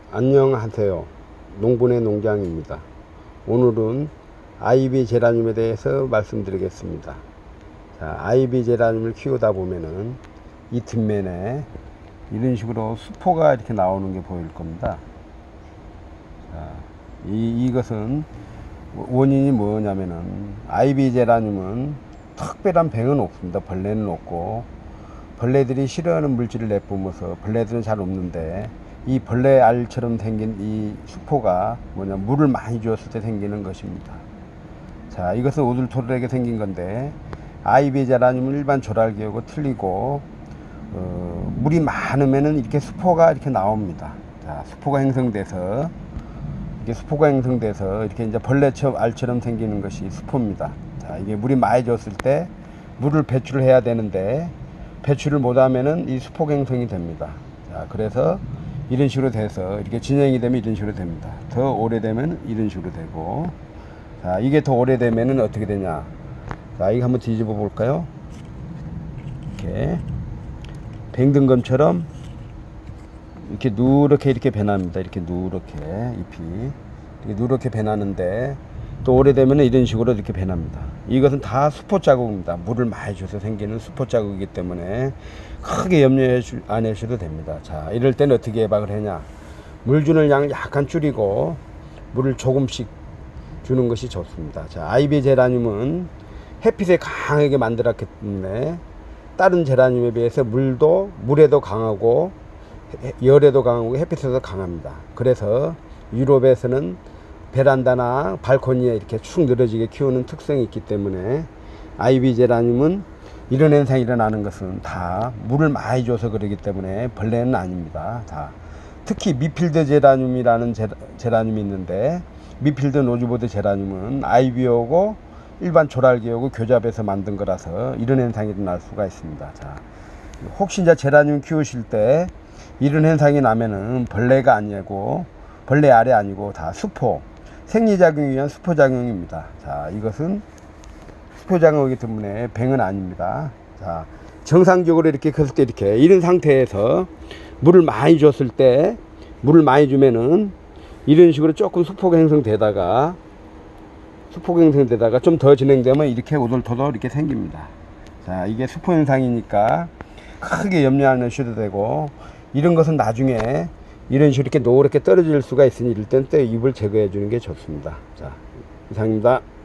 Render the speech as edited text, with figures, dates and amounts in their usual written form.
안녕하세요. 농분의 농장입니다. 오늘은 아이비 제라늄에 대해서 말씀드리겠습니다. 자, 아이비 제라늄을 키우다 보면은 이 뒷면에 이런 식으로 수포가 이렇게 나오는 게 보일 겁니다. 자, 이것은 원인이 뭐냐면은 아이비 제라늄은 특별한 병은 없습니다. 벌레는 없고, 벌레들이 싫어하는 물질을 내뿜어서 벌레들은 잘 없는데, 이 벌레 알처럼 생긴 이 수포가 뭐냐, 물을 많이 주었을 때 생기는 것입니다. 자, 이것은 오돌토돌하게 생긴 건데, 아이비 제라늄은 일반 조랄기하고 틀리고, 물이 많으면은 이렇게 수포가 이렇게 나옵니다. 자, 수포가 형성돼서 이렇게 이제 벌레 알처럼 생기는 것이 수포입니다. 자, 이게 물이 많이 줬을 때 물을 배출을 해야 되는데, 배출을 못하면은 이 수포 형성이 됩니다. 자, 그래서 이런 식으로 돼서 이렇게 진행이 되면 이런 식으로 됩니다. 더 오래되면 이런 식으로 되고, 자, 이게 더 오래되면은 어떻게 되냐. 자, 이거 한번 뒤집어 볼까요? 이렇게 뱅등검처럼 이렇게 누렇게 이렇게 변합니다. 이렇게 누렇게 잎이 이렇게 누렇게 변하는데, 또 오래되면 이런 식으로 이렇게 변합니다. 이것은 다 수포 자국입니다. 물을 많이 줘서 생기는 수포 자국이기 때문에 크게 염려해 안 하셔도 됩니다. 자, 이럴 때는 어떻게 예방을 하냐. 물 주는 양을 약간 줄이고 물을 조금씩 주는 것이 좋습니다. 자, 아이비 제라늄은 햇빛에 강하게 만들었기 때문에 다른 제라늄에 비해서 물에도 강하고 열에도 강하고 햇빛에도 강합니다. 그래서 유럽에서는 베란다나 발코니에 이렇게 축 늘어지게 키우는 특성이 있기 때문에, 아이비 제라늄은 이런 현상이 일어나는 것은 다 물을 많이 줘서 그러기 때문에 벌레는 아닙니다. 다. 특히 미필드 제라늄이라는 제라늄이 있는데, 미필드 노즈보드 제라늄은 아이비하고 일반 조랄기하고 교잡해서 만든 거라서 이런 현상이 일어날 수가 있습니다. 자, 혹시 이제 제라늄 키우실 때 이런 현상이 나면은 벌레가 아니고, 벌레 알이 아니고 다 수포, 생리작용을 위한 수포작용입니다. 자, 이것은 수포작용이기 때문에 병은 아닙니다. 자, 정상적으로 이렇게 컸을 때 이렇게 이런 상태에서 물을 많이 줬을 때, 물을 많이 주면은 이런 식으로 조금 수포가 형성되다가 좀 더 진행되면 이렇게 오돌토돌 이렇게 생깁니다. 자, 이게 수포 현상이니까 크게 염려 안 하셔도 되고, 이런 것은 나중에 이런 식으로 이렇게 노랗게 떨어질 수가 있으니 이럴 땐 또 잎을 제거해 주는 게 좋습니다. 자, 이상입니다.